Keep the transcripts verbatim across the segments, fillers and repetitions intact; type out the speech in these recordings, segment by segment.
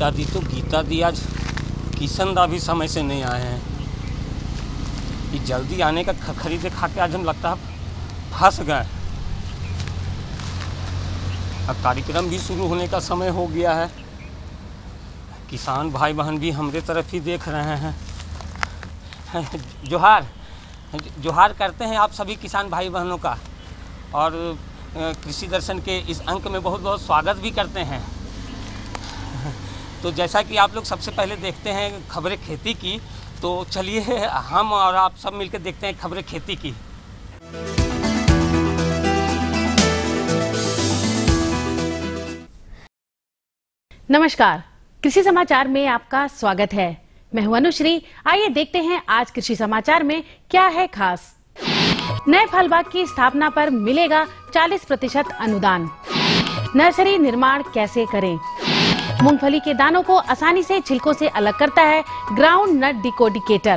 गीता दी तो गीता दी, आज किशन दा भी समय से नहीं आए हैं। कि जल्दी आने का खरीदे खा के आज हम लगता है फंस गए। अब कार्यक्रम भी शुरू होने का समय हो गया है। किसान भाई बहन भी हमारे तरफ ही देख रहे हैं। जोहार जोहार करते हैं आप सभी किसान भाई बहनों का, और कृषि दर्शन के इस अंक में बहुत बहुत स्वागत भी करते हैं। तो जैसा कि आप लोग सबसे पहले देखते हैं खबरें खेती की, तो चलिए हम और आप सब मिलकर देखते हैं खबरें खेती की। नमस्कार, कृषि समाचार में आपका स्वागत है। मैं हूं अनुश्री। आइए देखते हैं आज कृषि समाचार में क्या है खास। नए फल बाग की स्थापना पर मिलेगा चालीस प्रतिशत अनुदान। नर्सरी निर्माण कैसे करें। मूंगफली के दानों को आसानी से छिलकों से अलग करता है ग्राउंड नट डिकोडिकेटर।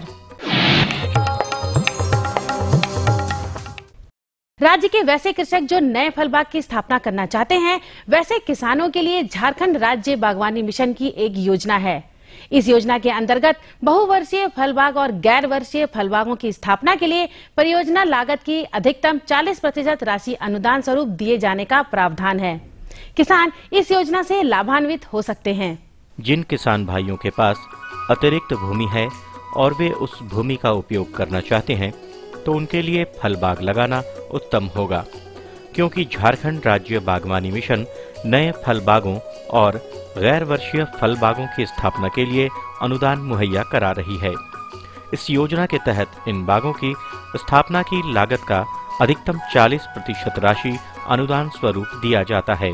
राज्य के वैसे कृषक जो नए फल बाग की स्थापना करना चाहते हैं, वैसे किसानों के लिए झारखंड राज्य बागवानी मिशन की एक योजना है। इस योजना के अंतर्गत बहुवर्षीय फल बाग और गैर वर्षीय फल बागों की स्थापना के लिए परियोजना लागत की अधिकतम चालीस प्रतिशत राशि अनुदान स्वरूप दिए जाने का प्रावधान है। किसान इस योजना से लाभान्वित हो सकते हैं। जिन किसान भाइयों के पास अतिरिक्त भूमि है और वे उस भूमि का उपयोग करना चाहते हैं, तो उनके लिए फल बाग लगाना उत्तम होगा, क्योंकि झारखंड राज्य बागवानी मिशन नए फल बागों और गैर वर्षीय फल बागों की स्थापना के लिए अनुदान मुहैया करा रही है। इस योजना के तहत इन बागों की स्थापना की लागत का अधिकतम चालीस प्रतिशत राशि अनुदान स्वरूप दिया जाता है।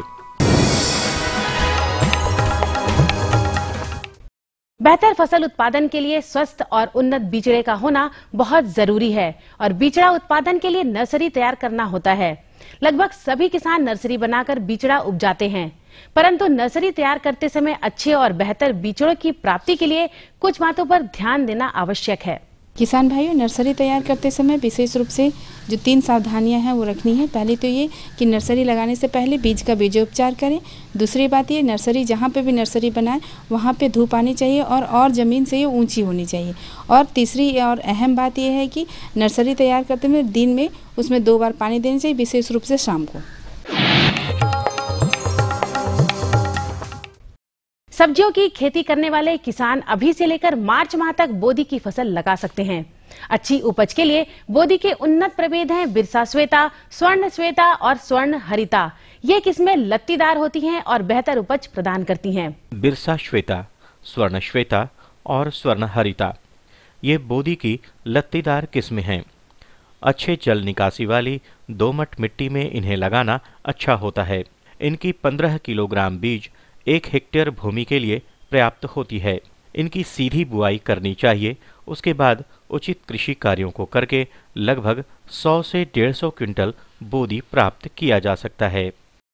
बेहतर फसल उत्पादन के लिए स्वस्थ और उन्नत बीजड़े का होना बहुत जरूरी है, और बीजड़ा उत्पादन के लिए नर्सरी तैयार करना होता है। लगभग सभी किसान नर्सरी बनाकर बीजड़ा उपजाते हैं, परंतु नर्सरी तैयार करते समय अच्छे और बेहतर बीजड़ों की प्राप्ति के लिए कुछ बातों पर ध्यान देना आवश्यक है। किसान भाइयों, नर्सरी तैयार करते समय विशेष रूप से जो तीन सावधानियां हैं वो रखनी है। पहली तो ये कि नर्सरी लगाने से पहले बीज का बीजोपचार करें। दूसरी बात ये, नर्सरी जहाँ पे भी नर्सरी बनाए वहाँ पे धूप आनी चाहिए और और ज़मीन से ये ऊंची होनी चाहिए। और तीसरी और अहम बात ये है कि नर्सरी तैयार करते हुए दिन में उसमें दो बार पानी देना चाहिए, विशेष रूप से शाम को। सब्जियों की खेती करने वाले किसान अभी से लेकर मार्च माह तक बोदी की फसल लगा सकते हैं। अच्छी उपज के लिए बोदी के उन्नत प्रभेद हैं बिरसा श्वेता, स्वर्ण श्वेता और स्वर्ण हरिता। ये किस्में लत्तीदार होती हैं और बेहतर उपज प्रदान करती हैं। बिरसा श्वेता, स्वर्ण श्वेता और स्वर्ण हरिता ये बोदी की लत्तीदार किस्में हैं। अच्छे जल निकासी वाली दोमट मिट्टी में इन्हें लगाना अच्छा होता है। इनकी पंद्रह किलोग्राम बीज एक हेक्टेयर भूमि के लिए पर्याप्त होती है। इनकी सीधी बुआई करनी चाहिए। उसके बाद उचित कृषि कार्यों को करके लगभग सौ से डेढ़ सौ क्विंटल बोदी प्राप्त किया जा सकता है।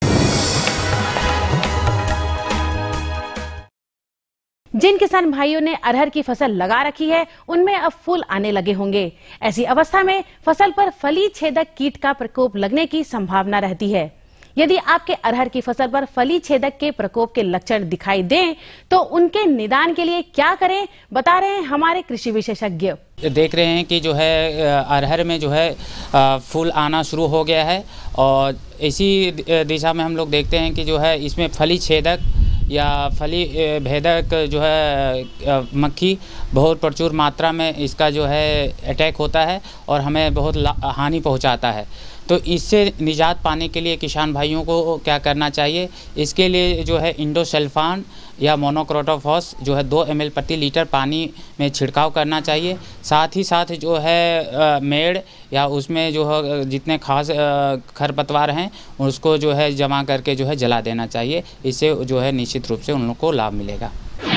जिन किसान भाइयों ने अरहर की फसल लगा रखी है, उनमें अब फूल आने लगे होंगे। ऐसी अवस्था में फसल पर फली छेदक कीट का प्रकोप लगने की संभावना रहती है। यदि आपके अरहर की फसल पर फली छेदक के प्रकोप के लक्षण दिखाई दें, तो उनके निदान के लिए क्या करें, बता रहे हैं हमारे कृषि विशेषज्ञ। देख रहे हैं कि जो है अरहर में जो है फूल आना शुरू हो गया है, और इसी दिशा में हम लोग देखते हैं कि जो है इसमें फली छेदक या फली भेदक जो है मक्खी बहुत प्रचुर मात्रा में इसका जो है अटैक होता है और हमें बहुत हानि पहुंचाता है। तो इससे निजात पाने के लिए किसान भाइयों को क्या करना चाहिए, इसके लिए जो है इंडोसल्फान या मोनोक्रोटोफॉस जो है दो एम एल प्रति लीटर पानी में छिड़काव करना चाहिए। साथ ही साथ जो है मेड़ या उसमें जो है जितने खास खरपतवार हैं उसको जो है जमा करके जो है जला देना चाहिए। इससे जो है निश्चित रूप से उन लोगों को लाभ मिलेगा।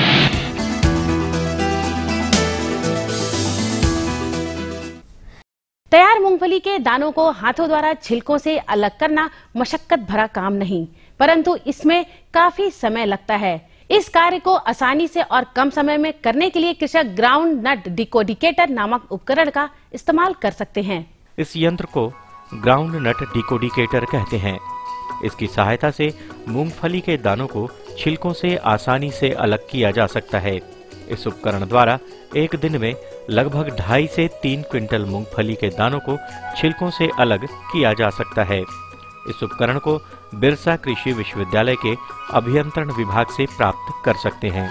तैयार मूंगफली के दानों को हाथों द्वारा छिलकों से अलग करना मशक्कत भरा काम नहीं, परंतु इसमें काफी समय लगता है। इस कार्य को आसानी से और कम समय में करने के लिए कृषक ग्राउंड नट डिकोडिकेटर नामक उपकरण का इस्तेमाल कर सकते हैं। इस यंत्र को ग्राउंड नट डिकोडिकेटर कहते हैं। इसकी सहायता से मूंगफली के दानों को छिलकों से आसानी से अलग किया जा सकता है। इस उपकरण द्वारा एक दिन में लगभग ढाई से तीन क्विंटल मूंगफली के दानों को छिलकों से अलग किया जा सकता है। इस उपकरण को बिरसा कृषि विश्वविद्यालय के अभियंत्रण विभाग से प्राप्त कर सकते हैं।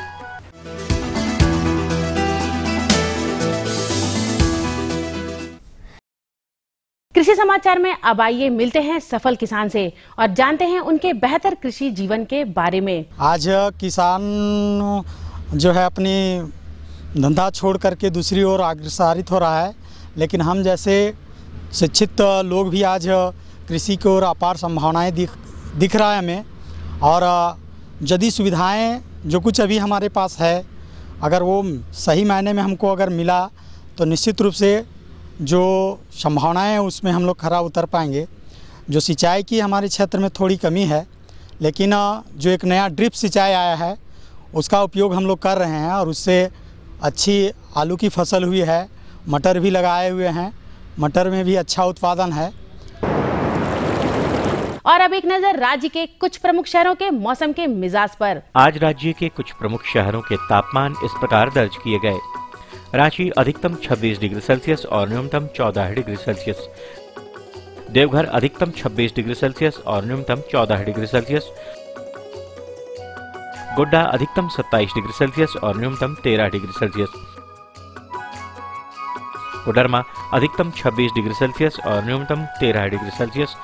कृषि समाचार में अब आइए मिलते हैं सफल किसान से और जानते हैं उनके बेहतर कृषि जीवन के बारे में। आज किसान जो है अपनी धंधा छोड़ करके दूसरी ओर अग्रसरित हो रहा है, लेकिन हम जैसे शिक्षित लोग भी आज कृषि की ओर अपार संभावनाएं दिख दिख रहा है हमें। और यदि सुविधाएं जो कुछ अभी हमारे पास है, अगर वो सही मायने में हमको अगर मिला तो निश्चित रूप से जो संभावनाएं हैं उसमें हम लोग खरा उतर पाएंगे। जो सिंचाई की हमारे क्षेत्र में थोड़ी कमी है, लेकिन जो एक नया ड्रिप सिंचाई आया है उसका उपयोग हम लोग कर रहे हैं और उससे अच्छी आलू की फसल हुई है। मटर भी लगाए हुए हैं, मटर में भी अच्छा उत्पादन है। और अब एक नजर राज्य के कुछ प्रमुख शहरों के मौसम के मिजाज पर। आज राज्य के कुछ प्रमुख शहरों के तापमान इस प्रकार दर्ज किए गए। रांची अधिकतम छब्बीस डिग्री सेल्सियस और न्यूनतम चौदह डिग्री सेल्सियस। देवघर अधिकतम छब्बीस डिग्री सेल्सियस और न्यूनतम चौदह डिग्री सेल्सियस। गोड्डा अधिकतम सत्ताईस डिग्री सेल्सियस और न्यूनतम तेरह डिग्री सेल्सियस। कोडरमा अधिकतम छब्बीस डिग्री सेल्सियस और न्यूनतम तेरह डिग्री सेल्सियस।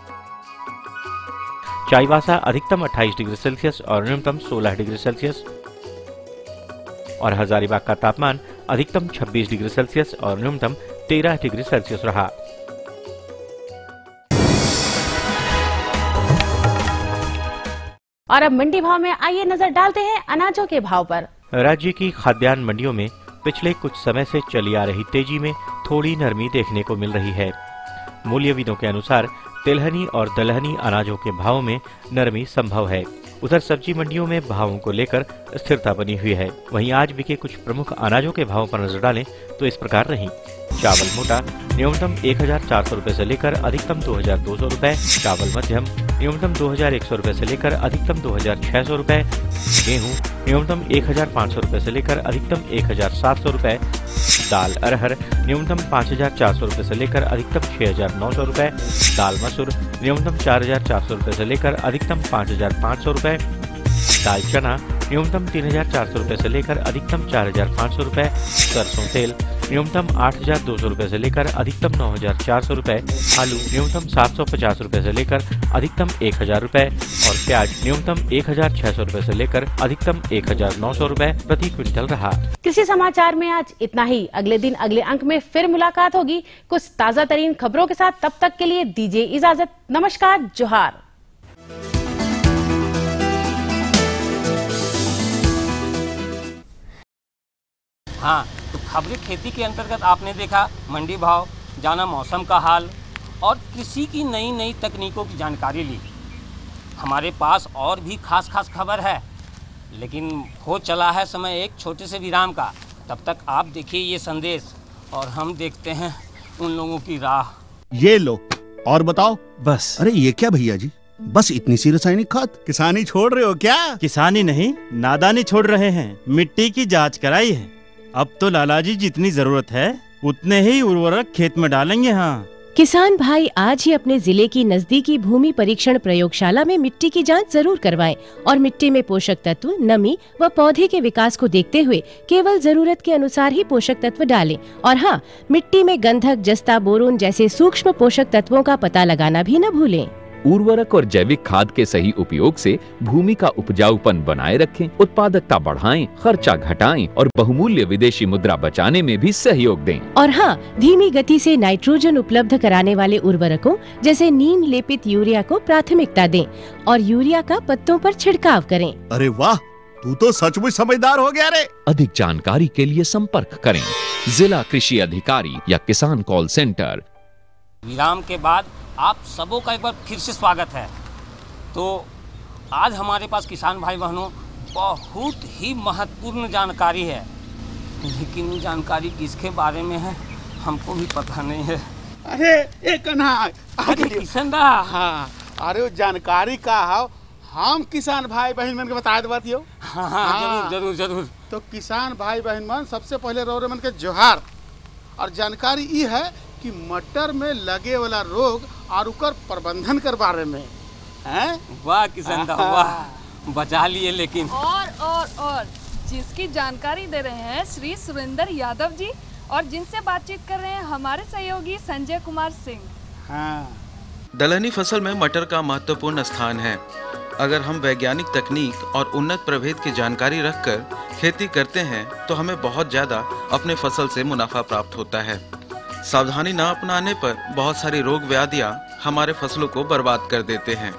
चाईबासा अधिकतम अट्ठाईस डिग्री सेल्सियस और न्यूनतम सोलह डिग्री सेल्सियस। और हजारीबाग का तापमान अधिकतम छब्बीस डिग्री सेल्सियस और न्यूनतम तेरह डिग्री सेल्सियस रहा। और अब मंडी भाव में आइए नजर डालते हैं अनाजों के भाव पर। राज्य की खाद्यान्न मंडियों में पिछले कुछ समय से चली आ रही तेजी में थोड़ी नरमी देखने को मिल रही है। मूल्यविदों के अनुसार तिलहनी और दलहनी अनाजों के भावों में नरमी संभव है। उधर सब्जी मंडियों में भावों को लेकर स्थिरता बनी हुई है। वहीं आज बिके कुछ प्रमुख अनाजों के भावों पर नजर डालें तो इस प्रकार रही। चावल मोटा न्यूनतम एक हजार चार सौ रूपए से लेकर अधिकतम दो हजार दो सौ रूपए। चावल मध्यम न्यूनतम दो हजार एक सौ रूपए से लेकर अधिकतम दो हजार छह सौ रूपए। गेहूँ न्यूनतम एक हजार पाँच सौ रूपए से लेकर अधिकतम एक हजार सात सौ रूपए। दाल अरहर न्यूनतम पाँच हजार चार सौ रूपए से लेकर अधिकतम छह हजार नौ सौ रूपए। दाल मसूर न्यूनतम चार हजार चार सौ रूपए से लेकर अधिकतम पाँच हजार पाँच सौ रूपए। दाल चना न्यूनतम तीन हजार चार सौ रूपए से लेकर अधिकतम चार हजार पाँच सौ रूपए। सरसों तेल न्यूनतम आठ हजार दो सौ रूपए से लेकर अधिकतम नौ हजार चार सौ रूपए। आलू न्यूनतम सात सौ पचास रूपए से लेकर अधिकतम एक हजार रूपए और प्याज न्यूनतम एक हजार छह सौ रूपए से लेकर अधिकतम एक हजार नौ सौ रूपए प्रति क्विंटल रहा। कृषि समाचार में आज इतना ही। अगले दिन अगले अंक में फिर मुलाकात होगी कुछ ताजा तरीन खबरों के साथ। तब तक के लिए दीजिए इजाजत। नमस्कार, जोहार। हाँ, तो खबरें खेती के अंतर्गत आपने देखा मंडी भाव, जाना मौसम का हाल और कृषि की नई नई तकनीकों की जानकारी ली। हमारे पास और भी खास खास खबर है, लेकिन हो चला है समय एक छोटे से विराम का। तब तक आप देखिए ये संदेश और हम देखते हैं उन लोगों की राह। ये लो और बताओ। बस। अरे ये क्या भैया जी, बस इतनी सी रासायनिक खाद? किसानी छोड़ रहे हो क्या? किसानी नहीं, नादानी छोड़ रहे हैं। मिट्टी की जांच कराई है। अब तो लाला जी जितनी जरूरत है उतने ही उर्वरक खेत में डालेंगे। हाँ, किसान भाई आज ही अपने जिले की नजदीकी भूमि परीक्षण प्रयोगशाला में मिट्टी की जांच जरूर करवाएं और मिट्टी में पोषक तत्व, नमी व पौधे के विकास को देखते हुए केवल जरूरत के अनुसार ही पोषक तत्व डालें। और हाँ, मिट्टी में गंधक, जस्ता, बोरोन जैसे सूक्ष्म पोषक तत्वों का पता लगाना भी न भूलें। उर्वरक और जैविक खाद के सही उपयोग से भूमि का उपजाऊपन बनाए रखें, उत्पादकता बढ़ाएं, खर्चा घटाएं और बहुमूल्य विदेशी मुद्रा बचाने में भी सहयोग दें। और हाँ, धीमी गति से नाइट्रोजन उपलब्ध कराने वाले उर्वरकों जैसे नीम लेपित यूरिया को प्राथमिकता दें और यूरिया का पत्तों पर छिड़काव करें। अरे वाह, तू तो सचमुच समझदार हो गया रे। अधिक जानकारी के लिए संपर्क करें जिला कृषि अधिकारी या किसान कॉल सेंटर। विराम के बाद आप सबों का एक बार फिर से स्वागत है। तो आज हमारे पास किसान भाई बहनों बहुत ही महत्वपूर्ण जानकारी है, लेकिन जानकारी किसके बारे में है हमको भी पता नहीं है। अरे एक ना अरे किशन दा। हाँ, अरे वो जानकारी का है, हम किसान भाई बहन मन के बता दे बातियो। हाँ हाँ जरूर जरूर जरूर। तो किसान भाई बहन मन सबसे पहले रौरे मन के जोहार। और जानकारी ये है कि मटर में लगे वाला रोग और उकर प्रबंधन कर बारे में हैं। वाह किसान दा वाह, बचा लिए लेकिन। और और और जिसकी जानकारी दे रहे हैं श्री सुरेंद्र यादव जी और जिनसे बातचीत कर रहे हैं हमारे सहयोगी संजय कुमार सिंह। हाँ। दलहनी फसल में मटर का महत्वपूर्ण स्थान है। अगर हम वैज्ञानिक तकनीक और उन्नत प्रभेद की जानकारी रखकर खेती करते हैं तो हमें बहुत ज़्यादा अपने फसल से मुनाफा प्राप्त होता है। सावधानी न अपनाने पर बहुत सारी रोग व्याधियाँ हमारे फसलों को बर्बाद कर देते हैं।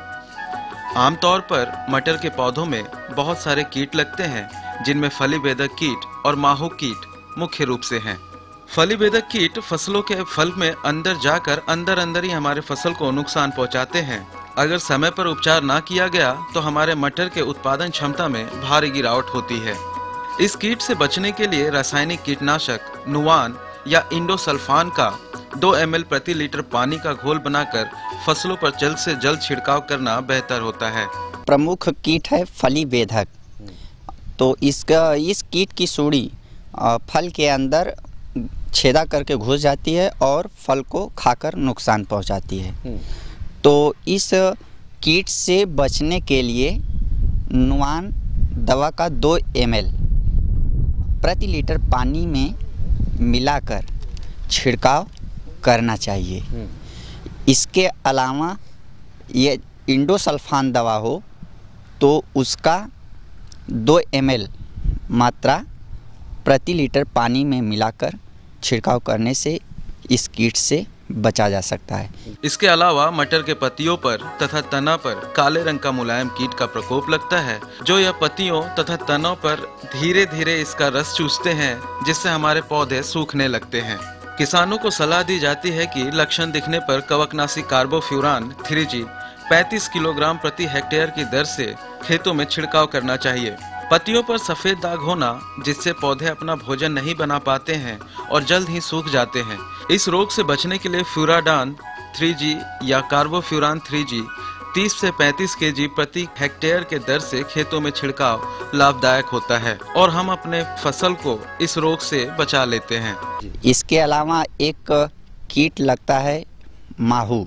आमतौर पर मटर के पौधों में बहुत सारे कीट लगते हैं, जिनमें फली बेधक कीट और माहू कीट मुख्य रूप से हैं। फली बेधक कीट फसलों के फल में अंदर जाकर अंदर अंदर ही हमारे फसल को नुकसान पहुंचाते हैं। अगर समय पर उपचार ना किया गया तो हमारे मटर के उत्पादन क्षमता में भारी गिरावट होती है। इस कीट से बचने के लिए रासायनिक कीटनाशक नुवान या इंडोसल्फान का दो एम एल प्रति लीटर पानी का घोल बनाकर फसलों पर जल्द से जल्द छिड़काव करना बेहतर होता है। प्रमुख कीट है फली बेधक। तो इसका इस कीट की सूड़ी फल के अंदर छेदा करके घुस जाती है और फल को खाकर नुकसान पहुंचाती है। तो इस कीट से बचने के लिए नुआन दवा का दो एम एल प्रति लीटर पानी में मिलाकर छिड़काव करना चाहिए। इसके अलावा ये इंडोसल्फान दवा हो तो उसका दो एम एल मात्रा प्रति लीटर पानी में मिलाकर छिड़काव करने से इस कीट से बचा जा सकता है। इसके अलावा मटर के पत्तियों पर तथा तना पर काले रंग का मुलायम कीट का प्रकोप लगता है, जो यह पत्तियों तथा तनों पर धीरे धीरे इसका रस चूसते हैं, जिससे हमारे पौधे सूखने लगते हैं। किसानों को सलाह दी जाती है कि लक्षण दिखने पर कवकनाशी कार्बोफ्यूरान थ्री जी पैंतीस किलोग्राम प्रति हेक्टेयर की दर से खेतों में छिड़काव करना चाहिए। पत्तियों पर सफेद दाग होना, जिससे पौधे अपना भोजन नहीं बना पाते हैं और जल्द ही सूख जाते हैं। इस रोग से बचने के लिए फ्यूराडान थ्री जी या कार्बोफ्यूरान थ्री जी तीस से पैंतीस केजी प्रति हेक्टेयर के दर से खेतों में छिड़काव लाभदायक होता है और हम अपने फसल को इस रोग से बचा लेते हैं। इसके अलावा एक कीट लगता है माहू।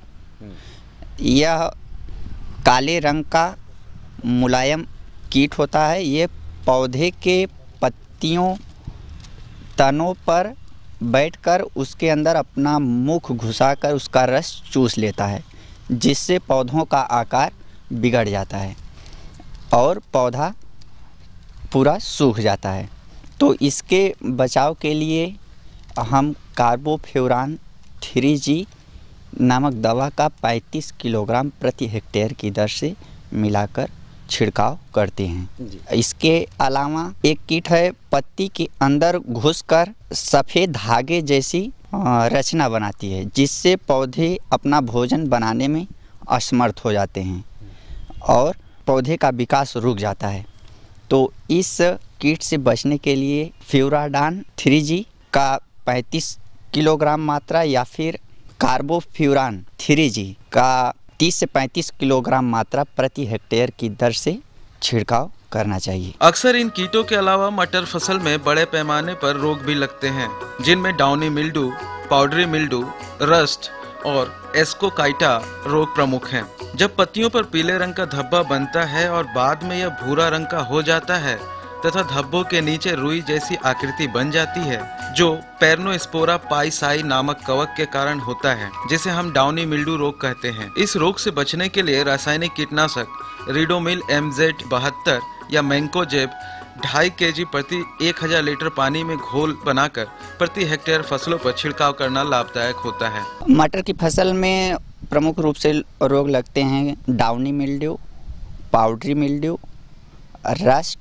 यह काले रंग का मुलायम कीट होता है। ये पौधे के पत्तियों तनों पर बैठकर उसके अंदर अपना मुख घुसाकर उसका रस चूस लेता है, जिससे पौधों का आकार बिगड़ जाता है और पौधा पूरा सूख जाता है। तो इसके बचाव के लिए हम कार्बोफ्यूरान थ्री जी नामक दवा का पैंतीस किलोग्राम प्रति हेक्टेयर की दर से मिलाकर छिड़काव करते हैं। इसके अलावा एक कीट है पत्ती के अंदर घुसकर सफ़ेद धागे जैसी रचना बनाती है, जिससे पौधे अपना भोजन बनाने में असमर्थ हो जाते हैं और पौधे का विकास रुक जाता है। तो इस कीट से बचने के लिए फ्यूराडान थ्री जी का पैंतीस किलोग्राम मात्रा या फिर कार्बोफ्यूरान थ्री जी का तीस से पैंतीस किलोग्राम मात्रा प्रति हेक्टेयर की दर से छिड़काव करना चाहिए। अक्सर इन कीटों के अलावा मटर फसल में बड़े पैमाने पर रोग भी लगते हैं, जिनमें downy mildew, powdery mildew, rust और एस्कोकाइटा रोग प्रमुख हैं। जब पत्तियों पर पीले रंग का धब्बा बनता है और बाद में यह भूरा रंग का हो जाता है तथा धब्बों के नीचे रुई जैसी आकृति बन जाती है, जो पेर्नोस्पोरा पाइसाई नामक कवक के कारण होता है, जिसे हम डाउनी मिल्डू रोग कहते हैं। इस रोग से बचने के लिए रासायनिक कीटनाशक रिडोमिल एमजेड बहत्तर या मैंकोजेब ढाई केजी प्रति एक हजार लीटर पानी में घोल बनाकर प्रति हेक्टेयर फसलों पर छिड़काव करना लाभदायक होता है। मटर की फसल में प्रमुख रूप से रोग लगते हैं downy mildew, powdery mildew, rust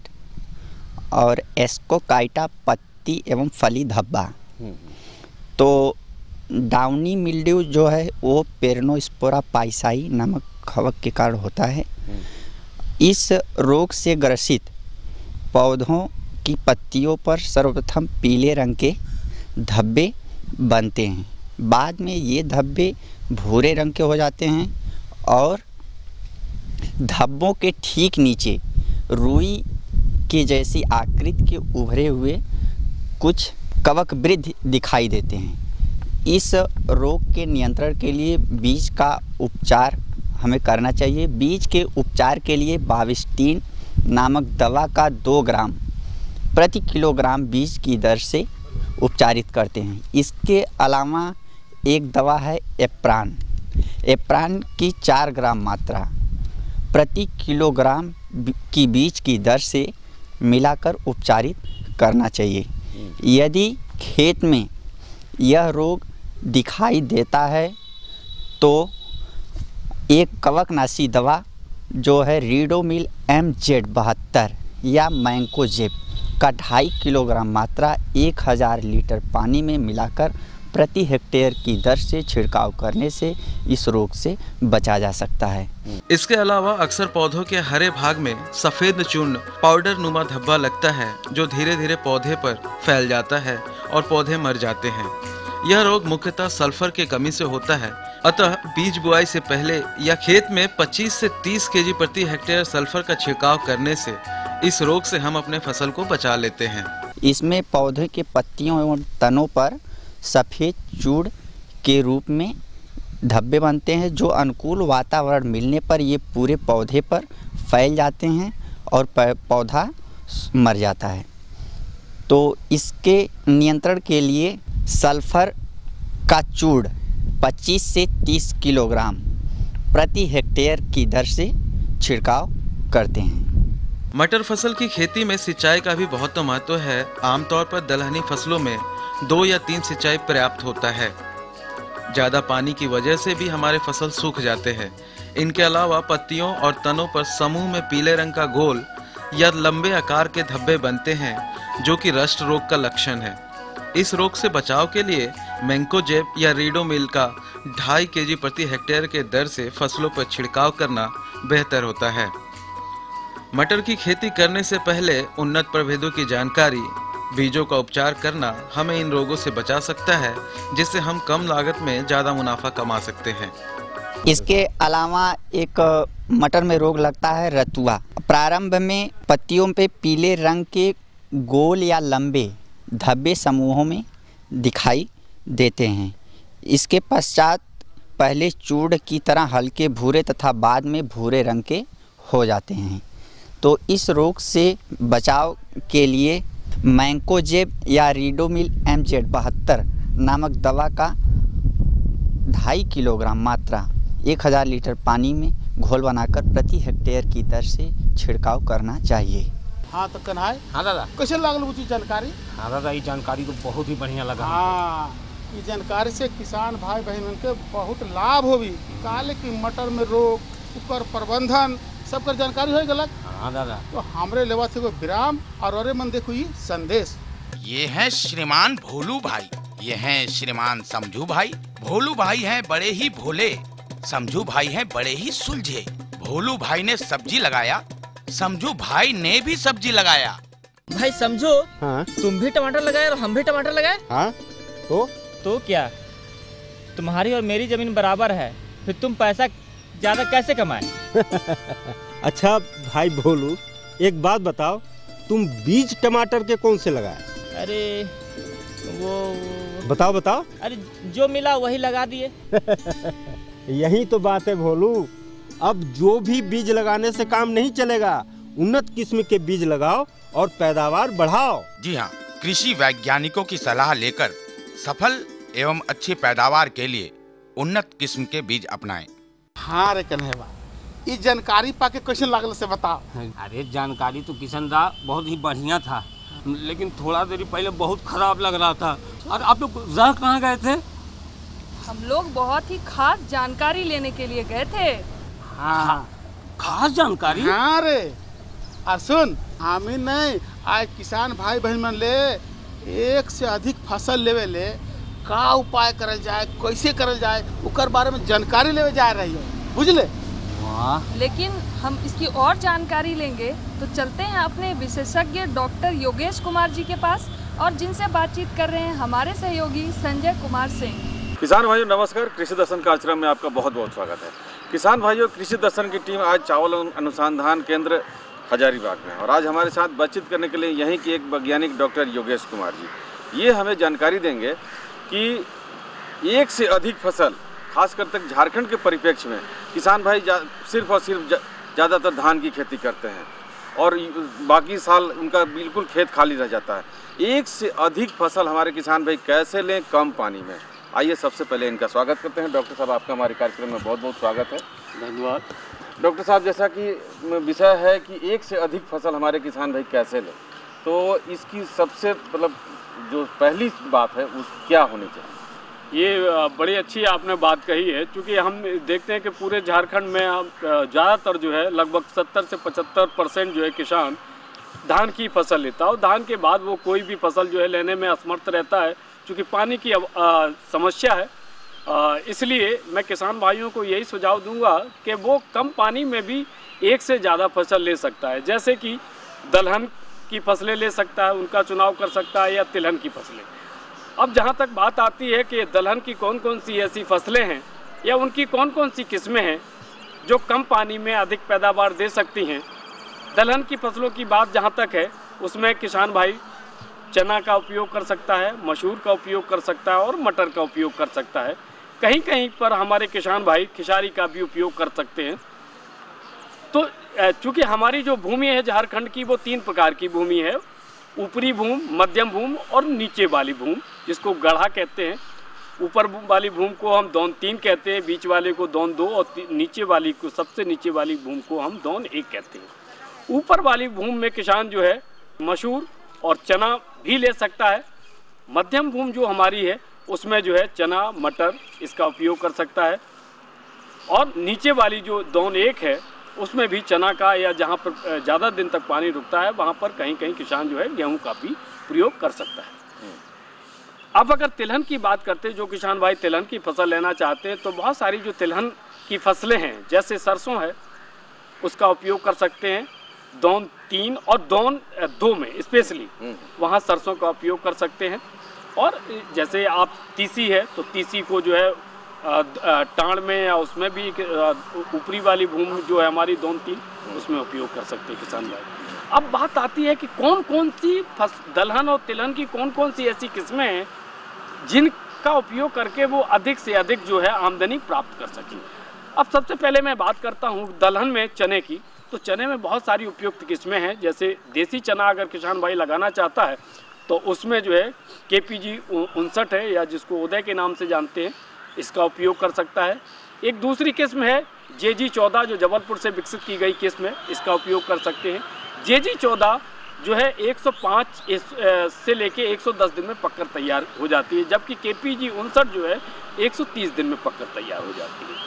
और एस्कोकाइटा पत्ती एवं फली धब्बा। तो डाउनी मिल्ड्यू जो है वो पेर्नोस्पोरा पाइसाई नामक कवक के कारण होता है। इस रोग से ग्रसित पौधों की पत्तियों पर सर्वप्रथम पीले रंग के धब्बे बनते हैं, बाद में ये धब्बे भूरे रंग के हो जाते हैं और धब्बों के ठीक नीचे रुई के जैसी आकृति के उभरे हुए कुछ कवक वृद्ध दिखाई देते हैं। इस रोग के नियंत्रण के लिए बीज का उपचार हमें करना चाहिए। बीज के उपचार के लिए बाविस्टीन नामक दवा का दो ग्राम प्रति किलोग्राम बीज की दर से उपचारित करते हैं। इसके अलावा एक दवा है एप्रान। एप्रान की चार ग्राम मात्रा प्रति किलोग्राम की बीज की दर से मिलाकर उपचारित करना चाहिए। यदि खेत में यह रोग दिखाई देता है तो एक कवकनाशी दवा जो है रीडोमिल एम जेड बहत्तर या मैंकोजेब का ढाई किलोग्राम मात्रा एक हज़ार लीटर पानी में मिलाकर प्रति हेक्टेयर की दर से छिड़काव करने से इस रोग से बचा जा सकता है। इसके अलावा अक्सर पौधों के हरे भाग में सफेद चूर्ण पाउडर नुमा धब्बा लगता है जो धीरे धीरे पौधे पर फैल जाता है और पौधे मर जाते हैं। यह रोग मुख्यतः सल्फर की कमी से होता है, अतः बीज बुआई से पहले या खेत में पच्चीस से तीस केजी प्रति हेक्टेयर सल्फर का छिड़काव करने से इस रोग से हम अपने फसल को बचा लेते हैं। इसमें पौधे के पत्तियों एवं तनों पर सफ़ेद चूड़ के रूप में धब्बे बनते हैं जो अनुकूल वातावरण मिलने पर ये पूरे पौधे पर फैल जाते हैं और पौधा मर जाता है। तो इसके नियंत्रण के लिए सल्फर का चूड़ पच्चीस से तीस किलोग्राम प्रति हेक्टेयर की दर से छिड़काव करते हैं। मटर फसल की खेती में सिंचाई का भी बहुत महत्व है। आमतौर पर दलहनी फसलों में दो या तीन सिंचाई पर्याप्त होता है। ज़्यादा पानी की वजह से भी हमारे फसल सूख जाते हैं। इनके अलावा पत्तियों और तनों पर समूह में पीले रंग का गोल या लंबे आकार के धब्बे बनते हैं जो कि रस्ट रोग का लक्षण है। इस रोग से बचाव के लिए मैंकोजेब या रीडोमिल का ढाई केजी प्रति हेक्टेयर के दर से फसलों पर छिड़काव करना बेहतर होता है। मटर की खेती करने से पहले उन्नत प्रभेदों की जानकारी, बीजों का उपचार करना हमें इन रोगों से बचा सकता है, जिससे हम कम लागत में ज़्यादा मुनाफा कमा सकते हैं। इसके अलावा एक मटर में रोग लगता है रतुआ। प्रारंभ में पत्तियों पे पीले रंग के गोल या लंबे धब्बे समूहों में दिखाई देते हैं। इसके पश्चात पहले चूड़ की तरह हल्के भूरे तथा बाद में भूरे रंग के हो जाते हैं। तो इस रोग से बचाव के लिए मैंकोजेब या रीडोमिल एम जेड बहत्तर नामक दवा का ढाई किलोग्राम मात्रा एक हज़ार लीटर पानी में घोल बनाकर प्रति हेक्टेयर की दर से छिड़काव करना चाहिए। हाँ तो कन्हाई, हाँ दादा, कैसे लागल मुझे जानकारी? हाँ दादा, ये जानकारी तो बहुत ही बढ़िया लगा। हाँ, ये जानकारी से किसान भाई बहन के बहुत लाभ होगी। काले की मटर में रोग, उकर प्रबंधन सब कर जानकारी हो गलत। हाँ दादा, तो हमरे लेवा से कोई विराम और अरे मन देखो ये संदेश। ये है श्रीमान भोलू भाई, ये हैं श्रीमान समझू भाई। भोलू भाई हैं बड़े ही भोले, समझू भाई हैं बड़े ही सुलझे। भोलू भाई ने सब्जी लगाया, समझू भाई ने भी सब्जी लगाया। भाई समझो, हाँ? तुम भी टमाटर लगाए और हम भी टमाटर लगाए। हाँ? तो तो क्या तुम्हारी और मेरी जमीन बराबर है, फिर तुम पैसा ज्यादा कैसे कमाए? अच्छा भाई भोलू, एक बात बताओ, तुम बीज टमाटर के कौन से लगाए? अरे वो बताओ बताओ। अरे जो मिला वही लगा दिए। यही तो बात है भोलू, अब जो भी बीज लगाने से काम नहीं चलेगा। उन्नत किस्म के बीज लगाओ और पैदावार बढ़ाओ। जी हाँ, कृषि वैज्ञानिकों की सलाह लेकर सफल एवं अच्छी पैदावार के लिए उन्नत किस्म के बीज अपनाएं। हाँ रे कन्हैया, ये जानकारी पाके कैसे लागल से बताओ। अरे जानकारी तो किशन दा बहुत ही बढ़िया था, लेकिन थोड़ा देर पहले बहुत खराब लग रहा था। और आप लोग रह कहाँ गए थे? हम लोग बहुत ही खास जानकारी लेने के लिए गए थे। हाँ, खास जानकारी? हाँ रे, और सुन, हमें नहीं आज किसान भाई बहन मन ले एक से अधिक फसल लेवे ले का उपाय करल जाए, कैसे करल जाए, उकर बारे में जानकारी लेवे जा रही है, बुझले? वाह। लेकिन हम इसकी और जानकारी लेंगे तो चलते हैं अपने विशेषज्ञ डॉक्टर योगेश कुमार जी के पास, और जिनसे बातचीत कर रहे हैं हमारे सहयोगी संजय कुमार सिंह। किसान भाइयों नमस्कार, कृषि दर्शन कार्यक्रम में आपका बहुत बहुत स्वागत है। किसान भाइयों, कृषि दर्शन की टीम आज चावल अनुसंधान केंद्र हजारीबाग में, और आज हमारे साथ बातचीत करने के लिए यहीं के एक वैज्ञानिक डॉक्टर योगेश कुमार जी, ये हमें जानकारी देंगे कि एक से अधिक फसल, खासकर तक झारखंड के परिप्रेक्ष्य में किसान भाई सिर्फ और सिर्फ ज़्यादातर धान की खेती करते हैं और बाकी साल उनका बिल्कुल खेत खाली रह जाता है। एक से अधिक फसल हमारे किसान भाई कैसे लें कम पानी में? आइए सबसे पहले इनका स्वागत करते हैं। डॉक्टर साहब, आपका हमारे कार्यक्रम में बहुत बहुत स्वागत है। धन्यवाद। डॉक्टर साहब, जैसा कि विषय है कि एक से अधिक फसल हमारे किसान भाई कैसे लें, तो इसकी सबसे मतलब जो पहली बात है उस क्या होनी चाहिए? ये बड़ी अच्छी आपने बात कही है, क्योंकि हम देखते हैं कि पूरे झारखंड में ज़्यादातर जो है लगभग सत्तर से पचहत्तर परसेंट जो है किसान धान की फसल लेता है और धान के बाद वो कोई भी फसल जो है लेने में असमर्थ रहता है, क्योंकि पानी की आ, समस्या है। आ, इसलिए मैं किसान भाइयों को यही सुझाव दूंगा कि वो कम पानी में भी एक से ज़्यादा फसल ले सकता है, जैसे कि दलहन की फसलें ले सकता है, उनका चुनाव कर सकता है, या तिलहन की फसलें। अब जहाँ तक बात आती है कि दलहन की कौन कौन सी ऐसी फसलें हैं या उनकी कौन कौन सी किस्में हैं जो कम पानी में अधिक पैदावार दे सकती हैं, दलहन की फसलों की बात जहाँ तक है उसमें किसान भाई चना का उपयोग कर सकता है, मसूर का उपयोग कर सकता है और मटर का उपयोग कर सकता है। कहीं कहीं पर हमारे किसान भाई खिसारी का भी उपयोग कर सकते हैं। तो चूँकि हमारी जो भूमि है झारखंड की वो तीन प्रकार की भूमि है, ऊपरी भूमि, मध्यम भूमि और नीचे वाली भूमि, जिसको गढ़ा कहते हैं। ऊपर वाली भूमि को हम दौन तीन कहते हैं, बीच वाले को दौन दो और नीचे वाली को, सबसे नीचे वाली भूमि को हम दौन एक कहते हैं। ऊपर वाली भूमि में किसान जो है मसूर और चना भी ले सकता है। मध्यम भूमि जो हमारी है उसमें जो है चना, मटर इसका उपयोग कर सकता है। और नीचे वाली जो दौन एक है उसमें भी चना का, या जहाँ पर ज़्यादा दिन तक पानी रुकता है वहाँ पर कहीं कहीं किसान जो है गेहूं का भी प्रयोग कर सकता है। अब अगर तिलहन की बात करते हैं, जो किसान भाई तिलहन की फसल लेना चाहते हैं, तो बहुत सारी जो तिलहन की फसलें हैं, जैसे सरसों है उसका उपयोग कर सकते हैं। दौन तीन और दौन दो में स्पेशली वहाँ सरसों का उपयोग कर सकते हैं। और जैसे आप तीसी है तो तीसी को जो है टाण में या उसमें भी ऊपरी वाली भूमि जो है हमारी दौन तीन, उसमें उपयोग कर सकते हैं किसान भाई। अब बात आती है कि कौन कौन सी फस दलहन और तिलहन की कौन कौन सी ऐसी किस्में हैं जिनका उपयोग करके वो अधिक से अधिक जो है आमदनी प्राप्त कर सकें। अब सबसे पहले मैं बात करता हूँ दलहन में चने की। तो चने में बहुत सारी उपयुक्त किस्में हैं, जैसे देसी चना अगर किसान भाई लगाना चाहता है तो उसमें जो है के पी जी उनसठ है, या जिसको उदय के नाम से जानते हैं, इसका उपयोग कर सकता है। एक दूसरी किस्म है जे जी चौदह, जो जबलपुर से विकसित की गई किस्म है, इसका उपयोग कर सकते हैं। जे जी चौदह जो है एक सौ पाँच से लेके एक सौ दस दिन में पककर तैयार हो जाती है, जबकि के पी जी उनसठ जो है एक सौ तीस दिन में पककर तैयार हो जाती है।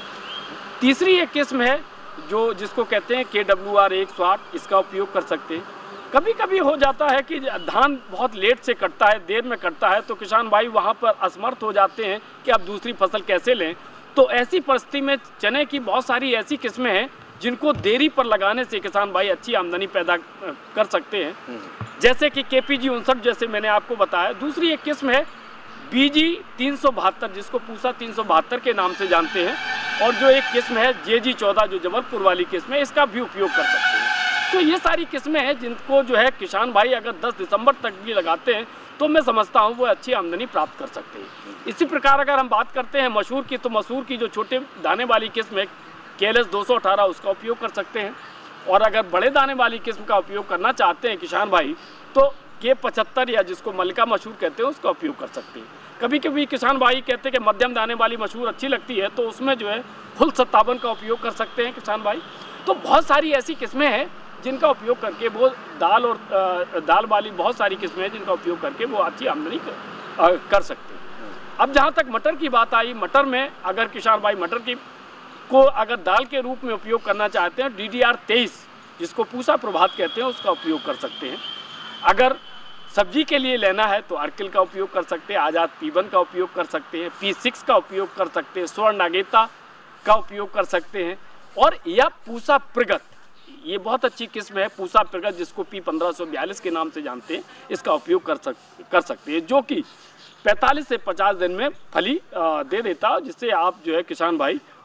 तीसरी एक किस्म है जो जिसको कहते हैं के डब्ल्यू आर एक सौ आठ, इसका उपयोग कर सकते हैं। कभी कभी हो जाता है कि धान बहुत लेट से कटता है, देर में कटता है, तो किसान भाई वहाँ पर असमर्थ हो जाते हैं कि अब दूसरी फसल कैसे लें। तो ऐसी परिस्थिति में चने की बहुत सारी ऐसी किस्में हैं जिनको देरी पर लगाने से किसान भाई अच्छी आमदनी पैदा कर सकते हैं, जैसे कि के पी जी उनसठ, जैसे मैंने आपको बताया। दूसरी एक किस्म है बी जी तीन सौ बहत्तर, जिसको पूसा तीन सौ बहत्तर के नाम से जानते हैं, और जो एक किस्म है जे जी चौदह, जो जबलपुर वाली किस्म है, इसका भी उपयोग कर सकते हैं। तो ये सारी किस्में हैं जिनको जो है किसान भाई अगर दस दिसंबर तक भी लगाते हैं तो मैं समझता हूँ वो अच्छी आमदनी प्राप्त कर सकते हैं। इसी प्रकार अगर हम बात करते हैं मसूर की, तो मसूर की जो छोटे दाने वाली किस्म है के एल एस दो सौ अठारह, उसका उपयोग कर सकते हैं। और अगर बड़े दाने वाली किस्म का उपयोग करना चाहते हैं किसान भाई तो के पचहत्तर, या जिसको मलिका मसूर कहते हैं, उसका उपयोग कर सकते हैं। कभी कभी किसान भाई कहते हैं कि मध्यम दाने वाली मसूर अच्छी लगती है, तो उसमें जो है फुल सत्तावन का उपयोग कर सकते हैं किसान भाई। तो बहुत सारी ऐसी किस्में हैं जिनका उपयोग करके वो दाल और आ, दाल वाली बहुत सारी किस्में हैं जिनका उपयोग करके वो अच्छी आमदनी कर, कर सकते हैं। अब जहाँ तक मटर की बात आई, मटर में अगर किसान भाई मटर की को अगर दाल के रूप में उपयोग करना चाहते हैं, डी डी आर तेईस, जिसको पूसा प्रभात कहते हैं, उसका उपयोग कर सकते हैं। अगर सब्जी के लिए लेना है तो अर्किल का उपयोग कर सकते हैं, आज़ाद पीवन का उपयोग कर सकते हैं, पी सिक्स का उपयोग कर सकते हैं, स्वर्ण नागेता का उपयोग कर सकते हैं, और यह पूसा प्रगत, ये बहुत अच्छी किस्म है पूसा प्रगत, जिसको पी पंद्रह सौ बयालीस के नाम से जानते हैं, इसका उपयोग कर सक कर सकते हैं, जो कि पैंतालीस से पचास दिन में फली दे देता है, जिससे आप जो है किसान भाई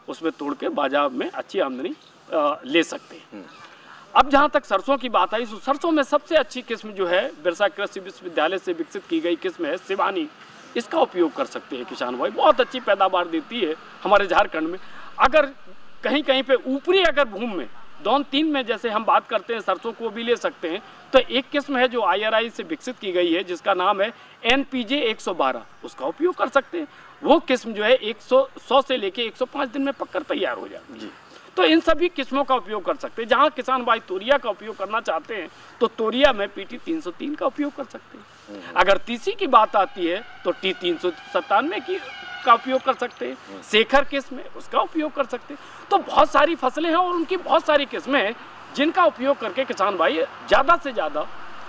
उसमें तोड़ के बाजार में अच्छी आमदनी ले सकते हैं। अब जहाँ तक सरसों की बात आई, तो सरसों में सबसे अच्छी किस्म जो है बिरसा कृषि विश्वविद्यालय से विकसित की गई किस्म है शिवानी। इसका उपयोग कर सकते हैं किसान भाई, बहुत अच्छी पैदावार देती है हमारे झारखंड में। अगर कहीं कहीं पे ऊपरी अगर भूमि में दोन तीन में जैसे हम बात करते हैं सरसों को भी ले सकते हैं, तो एक किस्म है जो आई आर आई से विकसित की गई है जिसका नाम है एन पी जे एक सौ बारह, उसका उपयोग कर सकते हैं। वो किस्म जो है एक सौ सौ से लेके एक सौ पाँच दिन में पककर तैयार हो जाती है। तो इन सभी किस्मों का उपयोग कर सकते हैं। जहाँ किसान भाई तोरिया का उपयोग करना चाहते हैं तो तोरिया में पी टी तीन सौ तीन का उपयोग कर सकते हैं। अगर तीसी की बात आती है तो टी तीन सौ सत्तानवे की का उपयोग कर सकते हैं। शेखर किस्म है उसका उपयोग कर सकते हैं। तो बहुत सारी फसलें हैं और उनकी बहुत सारी किस्में हैं जिनका उपयोग करके किसान भाई ज़्यादा से ज़्यादा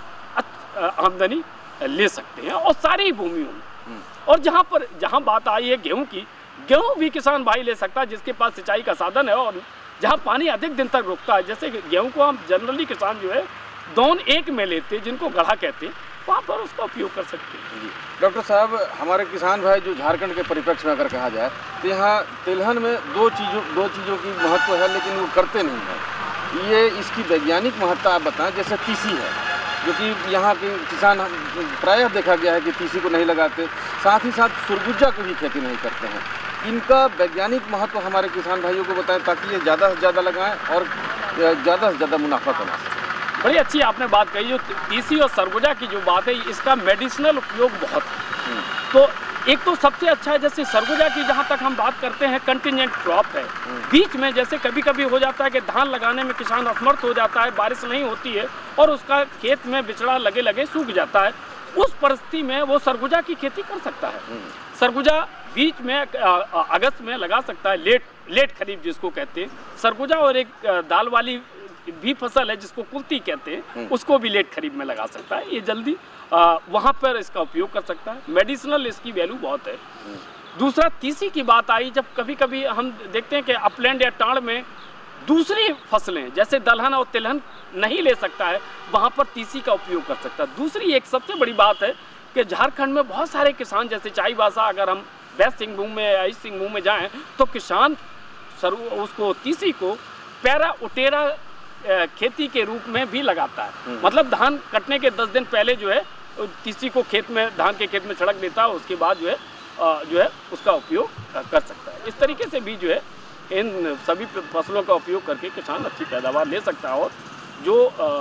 आमदनी ले सकते हैं और सारी भूमियों में। और जहाँ पर जहाँ बात आई है गेहूँ की, गेहूँ भी किसान भाई ले सकता है जिसके पास सिंचाई का साधन है और जहाँ पानी अधिक दिन तक रुकता है। जैसे गेहूँ को हम जनरली किसान जो है दोन एक में लेते हैं जिनको गढ़ा कहते हैं, वहाँ पर उसका उपयोग कर सकते हैं। डॉक्टर साहब, हमारे किसान भाई जो झारखंड के परिप्रेक्ष्य में अगर कहा जाए तो यहाँ तिलहन में दो चीज़ों दो चीज़ों की महत्व है लेकिन वो करते नहीं हैं। ये इसकी वैज्ञानिक महत्ता आप बताएं। जैसे तीसी है जो कि यहाँ के किसान प्रायः देखा गया है कि तीसी को नहीं लगाते, साथ ही साथ सुरगुजा की भी खेती नहीं करते हैं। इनका वैज्ञानिक महत्व हमारे किसान भाइयों को बताएं ताकि ये ज़्यादा से ज़्यादा लगाएं और ज़्यादा से ज़्यादा मुनाफा कमा सकें। बड़ी अच्छी आपने बात कही। जो तीसी और सरगुजा की जो बात है इसका मेडिसिनल उपयोग बहुत है। तो एक तो सबसे अच्छा है जैसे सरगुजा की जहाँ तक हम बात करते हैं कंटिजेंट क्रॉप है। बीच में जैसे कभी कभी हो जाता है कि धान लगाने में किसान असमर्थ हो जाता है, बारिश नहीं होती है और उसका खेत में बिचड़ा लगे लगे सूख जाता है। उस परिस्थिति में वो सरगुजा की खेती कर सकता है। सरगुजा बीच में अगस्त में लगा सकता है, लेट लेट खरीफ जिसको कहते हैं। सरगुजा और एक दाल वाली भी फसल है जिसको कुल्ती कहते हैं, उसको भी लेट खरीफ में लगा सकता है। ये जल्दी आ, वहाँ पर इसका उपयोग कर सकता है। मेडिसिनल इसकी वैल्यू बहुत है। दूसरा तीसी की बात आई, जब कभी कभी हम देखते हैं कि अपलैंड या टाड़ में दूसरी फसलें जैसे दलहन और तिलहन नहीं ले सकता है, वहाँ पर तीसी का उपयोग कर सकता है। दूसरी एक सबसे बड़ी बात है कि झारखंड में बहुत सारे किसान जैसे चाईबासा, अगर हम वेस्ट सिंहभूम में या ईस्ट सिंहभूम में जाएँ तो किसान सर उसको तीसी को पैरा उटेरा खेती के रूप में भी लगाता है। मतलब धान कटने के दस दिन पहले जो है तीसी को खेत में धान के खेत में छिड़क देता है, उसके बाद जो है जो है उसका उपयोग कर सकता है। इस तरीके से भी जो है इन सभी फसलों का उपयोग करके किसान अच्छी पैदावार ले सकता है और जो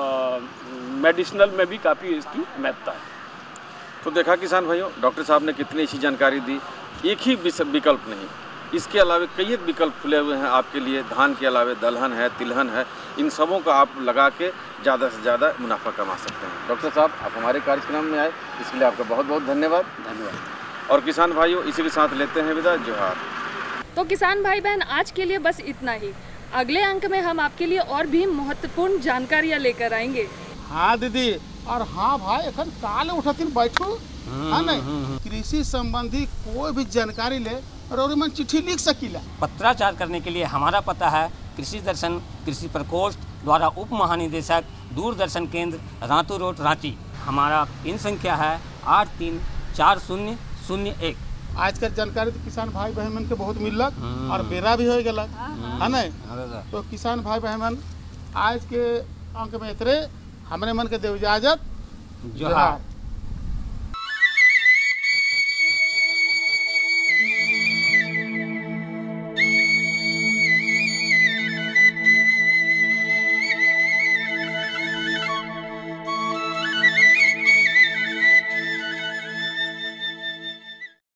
मेडिसिनल में भी काफ़ी इसकी महत्ता है। तो देखा किसान भाइयों, डॉक्टर साहब ने कितनी अच्छी जानकारी दी। एक ही विकल्प नहीं, इसके अलावे कई एक विकल्प खुले हुए हैं आपके लिए। धान के अलावे दलहन है, तिलहन है, इन सबों का आप लगा के ज़्यादा से ज़्यादा मुनाफा कमा सकते हैं। डॉक्टर साहब, आप हमारे कार्यक्रम में आए इसके लिए आपका बहुत बहुत धन्यवाद। धन्यवाद। और किसान भाइयों, इसी के साथ लेते हैं विदा। जोहार। तो किसान भाई बहन, आज के लिए बस इतना ही। अगले अंक में हम आपके लिए और भी महत्वपूर्ण जानकारियाँ लेकर आएंगे। हाँ दीदी, और हाँ भाई, एखन काले उठतिन बैठो है नहीं, कृषि संबंधी कोई भी जानकारी ले और मन चिट्ठी लिख सकीला। पत्राचार करने के लिए हमारा पता है कृषि दर्शन कृषि प्रकोष्ठ द्वारा उप महानिदेशक दूरदर्शन केंद्र रातू रोड रांची। हमारा पिन संख्या है आठ तीन चार शून्य शून्य एक। आज का जानकारी तो किसान भाई बहन मन के बहुत मिलक और बेरा भी हो गलक है नहीं। तो किसान भाई बहन आज के अंक में इतने, हमरे मन के देव इजाजत। जोहार।